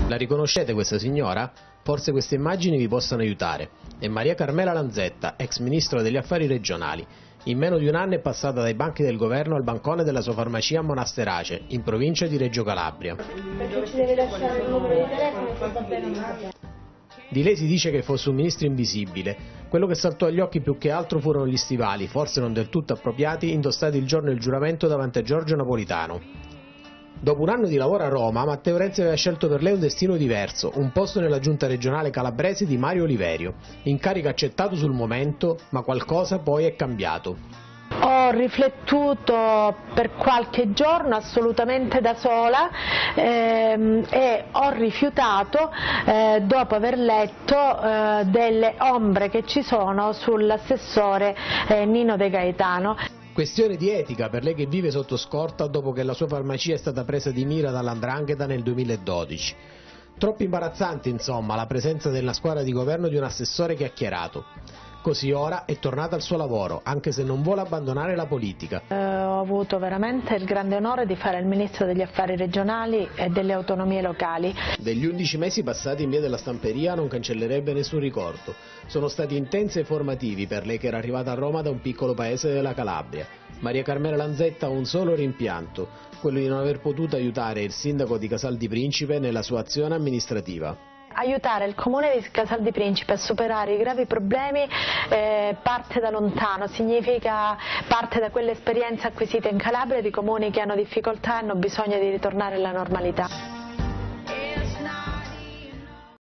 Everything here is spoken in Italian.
La riconoscete questa signora? Forse queste immagini vi possano aiutare. È Maria Carmela Lanzetta, ex ministro degli affari regionali. In meno di un anno è passata dai banchi del governo al bancone della sua farmacia a Monasterace, in provincia di Reggio Calabria. Perché ci deve lasciare il numero di telefono e sta bene. Di lei si dice che fosse un ministro invisibile. Quello che saltò agli occhi più che altro furono gli stivali, forse non del tutto appropriati, indossati il giorno del giuramento davanti a Giorgio Napolitano. Dopo un anno di lavoro a Roma, Matteo Renzi aveva scelto per lei un destino diverso, un posto nella giunta regionale calabrese di Mario Oliverio. Incarico accettato sul momento, ma qualcosa poi è cambiato. Ho riflettuto per qualche giorno assolutamente da sola e ho rifiutato dopo aver letto delle ombre che ci sono sull'assessore Nino De Gaetano. Questione di etica per lei che vive sotto scorta dopo che la sua farmacia è stata presa di mira dall''ndrangheta nel 2012. Troppo imbarazzante, insomma, la presenza nella squadra di governo di un assessore chiacchierato. Così ora è tornata al suo lavoro, anche se non vuole abbandonare la politica. Ho avuto veramente il grande onore di fare il ministro degli affari regionali e delle autonomie locali. Degli 11 mesi passati in via della Stamperia non cancellerebbe nessun ricordo. Sono stati intensi e formativi per lei che era arrivata a Roma da un piccolo paese della Calabria. Maria Carmela Lanzetta ha un solo rimpianto, quello di non aver potuto aiutare il sindaco di Casal di Principe nella sua azione amministrativa. Aiutare il comune di Casal di Principe a superare i gravi problemi parte da lontano, significa parte da quelle esperienze acquisite in Calabria di comuni che hanno difficoltà e hanno bisogno di ritornare alla normalità.